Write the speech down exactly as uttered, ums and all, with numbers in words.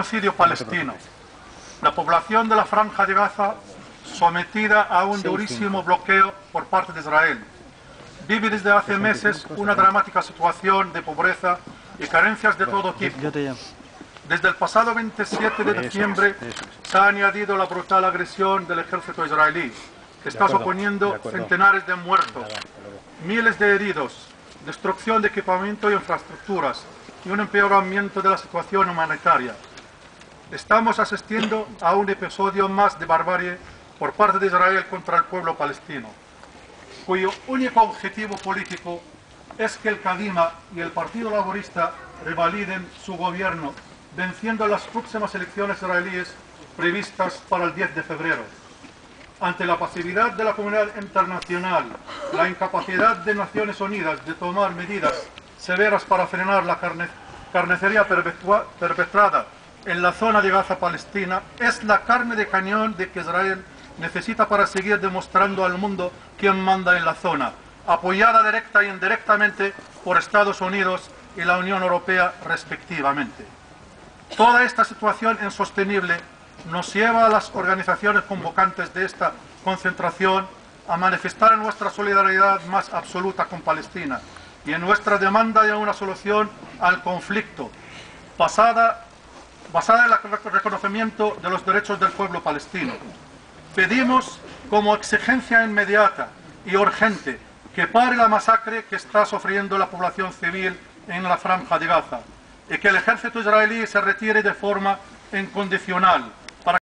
genocidio palestino. La población de la Franja de Gaza, sometida a un durísimo bloqueo por parte de Israel, vive desde hace meses una dramática situación de pobreza y carencias de todo tipo. Desde el pasado veintisiete de diciembre se ha añadido la brutal agresión del ejército israelí, que está suponiendo centenares de muertos, miles de heridos, destrucción de equipamiento y infraestructuras y un empeoramiento de la situación humanitaria. Estamos asistiendo a un episodio más de barbarie por parte de Israel contra el pueblo palestino, cuyo único objetivo político es que el Kadima y el Partido Laborista revaliden su gobierno, venciendo las próximas elecciones israelíes previstas para el diez de febrero. Ante la pasividad de la comunidad internacional, la incapacidad de Naciones Unidas de tomar medidas severas para frenar la carne, carnicería perpetrada en la zona de Gaza Palestina, es la carne de cañón de que Israel necesita para seguir demostrando al mundo quién manda en la zona, apoyada directa e indirectamente por Estados Unidos y la Unión Europea respectivamente. Toda esta situación insostenible nos lleva a las organizaciones convocantes de esta concentración a manifestar nuestra solidaridad más absoluta con Palestina y en nuestra demanda de una solución al conflicto basada, basada en el reconocimiento de los derechos del pueblo palestino. Pedimos como exigencia inmediata y urgente que pare la masacre que está sufriendo la población civil en la Franja de Gaza y que el ejército israelí se retire de forma incondicional